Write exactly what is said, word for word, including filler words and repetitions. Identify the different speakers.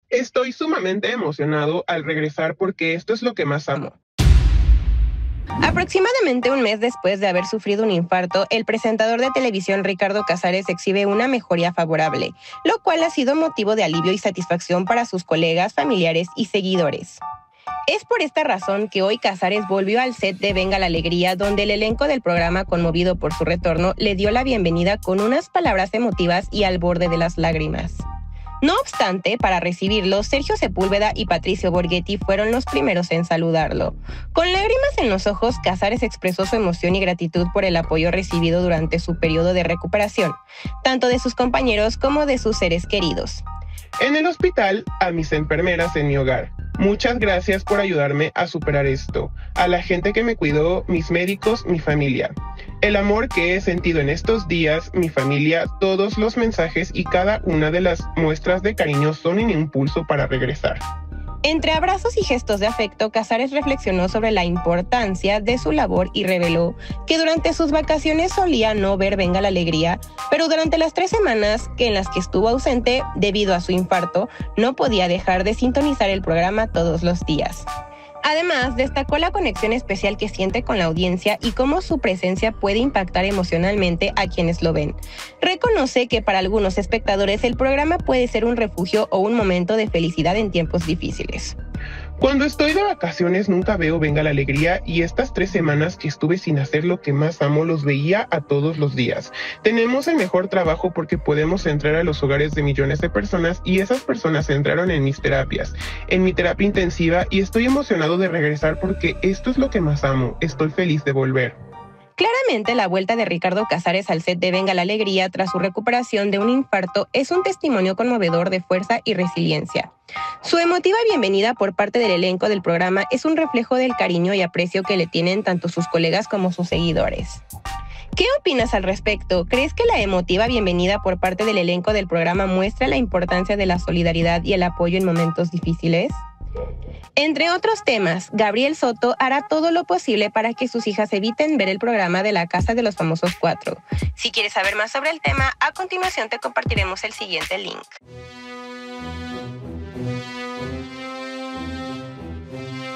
Speaker 1: Estoy sumamente emocionado al regresar porque esto es lo que más amo.
Speaker 2: Aproximadamente un mes después de haber sufrido un infarto, el presentador de televisión Ricardo Casares exhibe una mejoría favorable, lo cual ha sido motivo de alivio y satisfacción para sus colegas, familiares y seguidores. Es por esta razón que hoy Casares volvió al set de Venga la Alegría, donde el elenco del programa, conmovido por su retorno, le dio la bienvenida con unas palabras emotivas y al borde de las lágrimas. No obstante, para recibirlo, Sergio Sepúlveda y Patricio Borghetti fueron los primeros en saludarlo. Con lágrimas en los ojos, Casares expresó su emoción y gratitud por el apoyo recibido durante su periodo de recuperación, tanto de sus compañeros como de sus seres queridos.
Speaker 1: En el hospital, a mis enfermeras en mi hogar. Muchas gracias por ayudarme a superar esto. A la gente que me cuidó, mis médicos, mi familia. El amor que he sentido en estos días, mi familia, todos los mensajes y cada una de las muestras de cariño son un impulso para regresar.
Speaker 2: Entre abrazos y gestos de afecto, Casares reflexionó sobre la importancia de su labor y reveló que durante sus vacaciones solía no ver Venga la Alegría, pero durante las tres semanas que en las que estuvo ausente debido a su infarto, no podía dejar de sintonizar el programa todos los días. Además, destacó la conexión especial que siente con la audiencia y cómo su presencia puede impactar emocionalmente a quienes lo ven. Reconoce que para algunos espectadores el programa puede ser un refugio o un momento de felicidad en tiempos difíciles.
Speaker 1: Cuando estoy de vacaciones nunca veo Venga la Alegría y estas tres semanas que estuve sin hacer lo que más amo los veía a todos los días. Tenemos el mejor trabajo porque podemos entrar a los hogares de millones de personas y esas personas entraron en mis terapias, en mi terapia intensiva y estoy emocionado de regresar porque esto es lo que más amo. Estoy feliz de volver.
Speaker 2: Claramente, la vuelta de Ricardo Casares al set de Venga la Alegría tras su recuperación de un infarto es un testimonio conmovedor de fuerza y resiliencia. Su emotiva bienvenida por parte del elenco del programa es un reflejo del cariño y aprecio que le tienen tanto sus colegas como sus seguidores. ¿Qué opinas al respecto? ¿Crees que la emotiva bienvenida por parte del elenco del programa muestra la importancia de la solidaridad y el apoyo en momentos difíciles? Entre otros temas, Gabriel Soto hará todo lo posible para que sus hijas eviten ver el programa de La Casa de los Famosos cuatro. Si quieres saber más sobre el tema, a continuación te compartiremos el siguiente link.